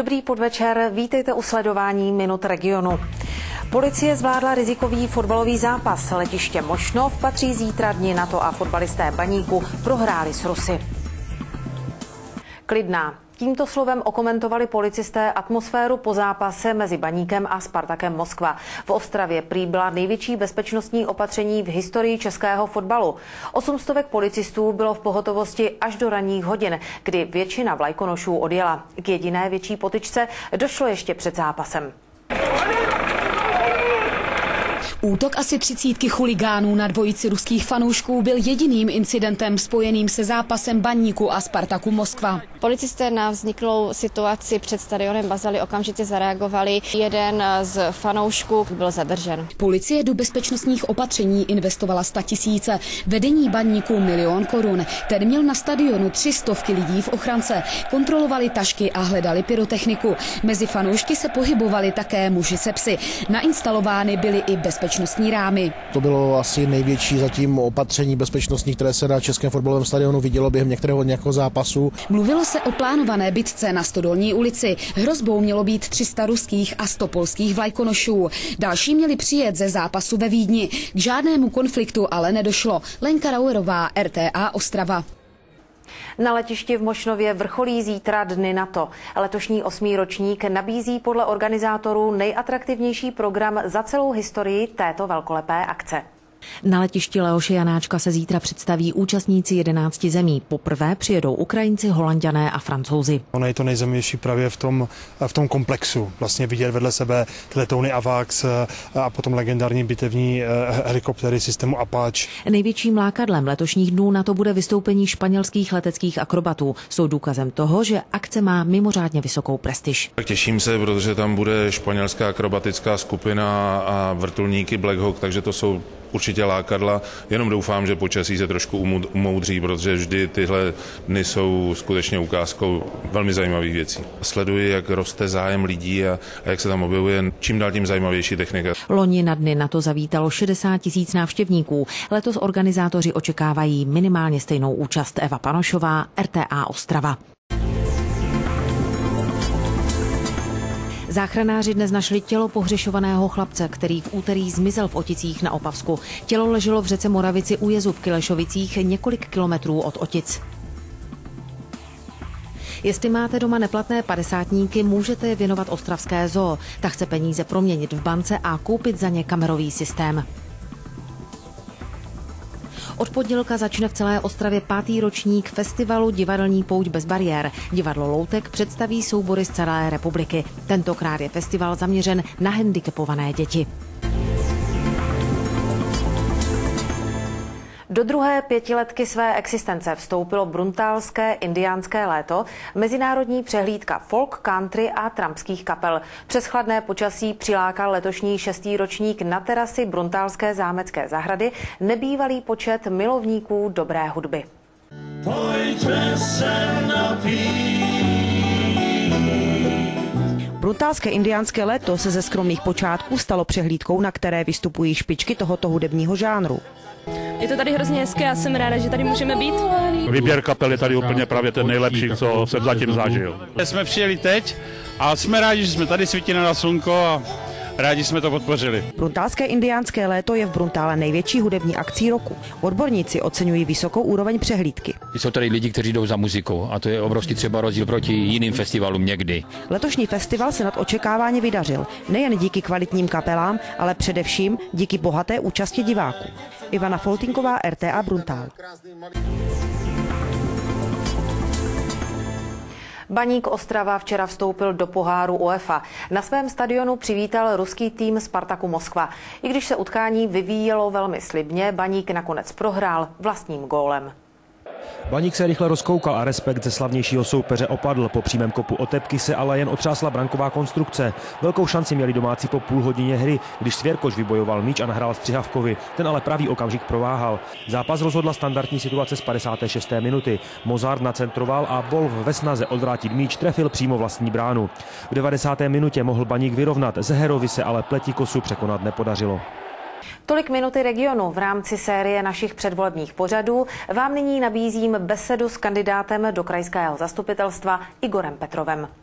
Dobrý podvečer, vítejte u sledování Minut regionu. Policie zvládla rizikový fotbalový zápas. Letiště Mošnov patří zítra Dni NATO a fotbalisté Baníku prohráli s Rusy. Klidná. Tímto slovem okomentovali policisté atmosféru po zápase mezi Baníkem a Spartakem Moskva. V Ostravě prý byla největší bezpečnostní opatření v historii českého fotbalu. 800 policistů bylo v pohotovosti až do ranních hodin, kdy většina vlajkonošů odjela. K jediné větší potyčce došlo ještě před zápasem. Útok asi 30 chuligánů na dvojici ruských fanoušků byl jediným incidentem spojeným se zápasem Baníku a Spartaku Moskva. Policisté na vzniklou situaci před stadionem Bazely okamžitě zareagovali. Jeden z fanoušků byl zadržen. Policie do bezpečnostních opatření investovala 100 000. Vedení Baníku 1 000 000 korun. Ten měl na stadionu 300 lidí v ochrance. Kontrolovali tašky a hledali pyrotechniku. Mezi fanoušky se pohybovali také muži se psy. Nainstalovány byly i bezpečnostní rámy. To bylo asi největší zatím opatření bezpečnostní, které se na českém fotbalovém stadionu vidělo během nějakého zápasu. Mluvilo se o plánované bitce na Stodolní ulici. Hrozbou mělo být 300 ruských a 100 polských vlajkonošů. Další měli přijet ze zápasu ve Vídni. K žádnému konfliktu ale nedošlo. Lenka Rauerová, RTA Ostrava. Na letišti v Mošnově vrcholí zítra Dny NATO. Letošní 8. ročník nabízí podle organizátorů nejatraktivnější program za celou historii této velkolepé akce. Na letišti Leoše Janáčka se zítra představí účastníci 11 zemí. Poprvé přijedou Ukrajinci, Holanďané a Francouzi. Ono je to nejzajímavější právě v tom komplexu. Vlastně vidět vedle sebe letouny AVAX a potom legendární bitevní helikoptery systému Apache. Největším lákadlem letošních dnů NATO bude vystoupení španělských leteckých akrobatů. Jsou důkazem toho, že akce má mimořádně vysokou prestiž. Těším se, protože tam bude španělská akrobatická skupina a vrtulníky Black Hawk, takže to jsou určitě lákadla, jenom doufám, že počasí se trošku umoudří, protože vždy tyhle dny jsou skutečně ukázkou velmi zajímavých věcí. Sleduji, jak roste zájem lidí a jak se tam objevuje čím dál tím zajímavější technika. Loni na Dny NATO zavítalo 60 000 návštěvníků. Letos organizátoři očekávají minimálně stejnou účast. Eva Panošová, RTA Ostrava. Záchranáři dnes našli tělo pohřešovaného chlapce, který v úterý zmizel v Oticích na Opavsku. Tělo leželo v řece Moravici u jezu v Kylešovicích několik kilometrů od Otic. Jestli máte doma neplatné padesátníky, můžete je věnovat ostravské zoo. Ta chce peníze proměnit v bance a koupit za ně kamerový systém. Od pondělka začne v celé Ostravě 5. ročník festivalu Divadelní pouť bez bariér. Divadlo Loutek představí soubory z celé republiky. Tentokrát je festival zaměřen na handicapované děti. Do druhé pětiletky své existence vstoupilo bruntálské indiánské léto, mezinárodní přehlídka folk, country a trampských kapel. Přes chladné počasí přilákal letošní 6. ročník na terasy bruntálské zámecké zahrady nebývalý počet milovníků dobré hudby. Pojďme se napít. Bruntálské indiánské léto se ze skromných počátků stalo přehlídkou, na které vystupují špičky tohoto hudebního žánru. Je to tady hrozně hezké a jsem ráda, že tady můžeme být. Výběr kapel je tady úplně právě ten nejlepší, co jsem zatím zažil. Jsme přijeli teď a jsme rádi, že jsme tady, svítí na slunko a rádi jsme to podpořili. Bruntálské indiánské léto je v Bruntále největší hudební akcí roku. Odborníci oceňují vysokou úroveň přehlídky. Jsou tady lidi, kteří jdou za muzikou a to je obrovský třeba rozdíl proti jiným festivalům někdy. Letošní festival se nad očekávání vydařil. Nejen díky kvalitním kapelám, ale především díky bohaté účasti diváků. Ivana Foltinková, RTA Bruntál. Baník Ostrava včera vstoupil do poháru UEFA. Na svém stadionu přivítal ruský tým Spartaku Moskva. I když se utkání vyvíjelo velmi slibně, Baník nakonec prohrál vlastním gólem. Baník se rychle rozkoukal a respekt ze slavnějšího soupeře opadl. Po přímém kopu Otepky se ale jen otřásla branková konstrukce. Velkou šanci měli domácí po půl hodině hry, když Svěrkoš vybojoval míč a nahrál Střihavkovi. Ten ale pravý okamžik prováhal. Zápas rozhodla standardní situace z 56. minuty. Mozart nacentroval a Wolf ve snaze odvrátit míč trefil přímo vlastní bránu. V 90. minutě mohl Baník vyrovnat, Zeherovi se ale Pletikosu překonat nepodařilo. Tolik Minuty regionu. V rámci série našich předvolebních pořadů vám nyní nabízím besedu s kandidátem do krajského zastupitelstva Igorem Petrovem.